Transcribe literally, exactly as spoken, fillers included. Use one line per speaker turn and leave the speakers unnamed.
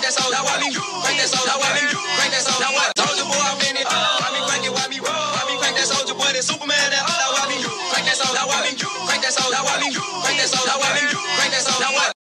that soul, now why me? Crank that soul, now why me? Crank that soul, now what? Soldier boy, I'm in it. Why me crank it? Why me roll? Why me crank that soldier boy? That Superman, that now why me? Crank that soul, now why me? Crank that soul, now why me? Crank that soul, now why me? Crank that soul, now what?